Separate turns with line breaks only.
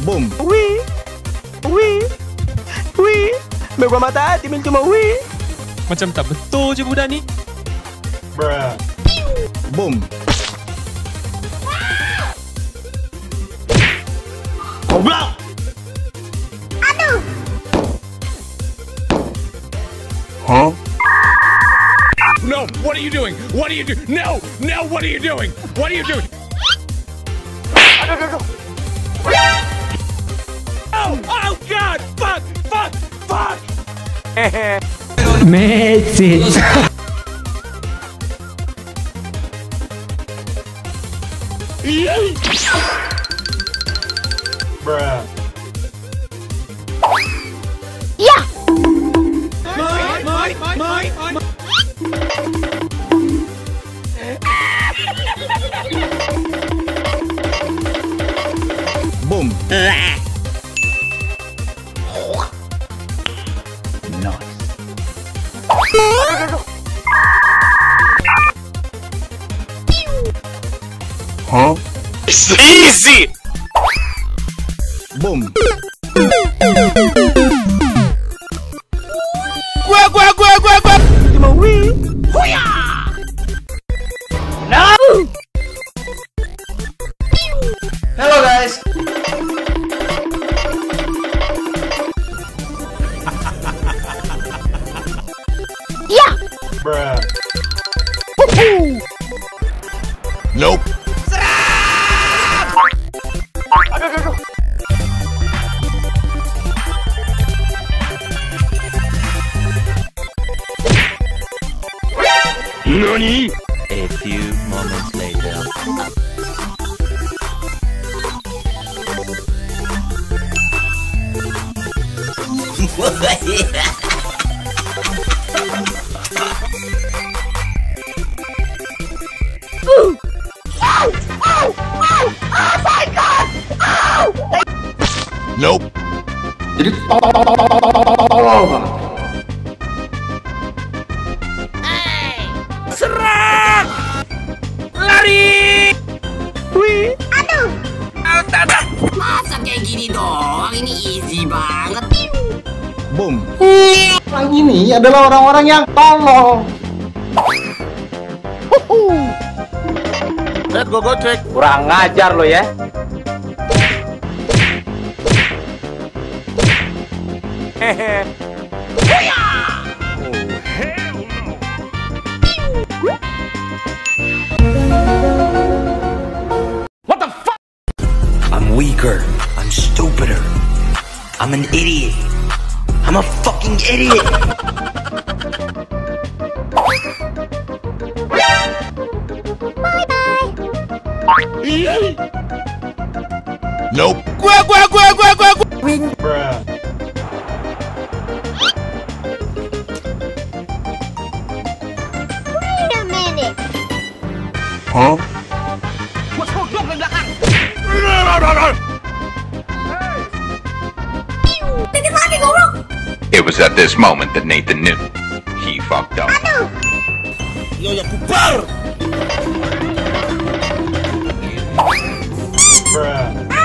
Boom. Oui. Oui. Oui. May gua mata hati mil cuma oui.
Macam tak betul je budak ni.
Bruh.
Boom.
Goblok.
Aduh.
Huh?
No, what are you doing? What are you doing? No, no, what are you doing? What are you doing? Oh, oh God, fuck, fuck, fuck.
Message.
Bruh.
Yeah.
Boom.
Nice.
Huh?
It's easy.
Boom.
Gua.
Cuma oui.
No.
Hello guys.
Yeah.
Bruh.
Nope.
Nani?
A few moments later.
Nope.
Jadi tolol banget.
Serang! Lari!
Oui.
Aduh.
Masa kayak gini doang? Ini easy banget.
Boom.
Orang ini adalah orang-orang yang tolol.
Let's go take.
Kurang ngajar lo ya.
What the fuck?
I'm weaker. I'm stupider. I'm an idiot. I'm a fucking idiot.
Nope.
Bruh.
Wait a minute.
Huh?
Titip lagi goblok.
It was at this moment that Nathan knew he fucked up.
Aduh.
Bruh.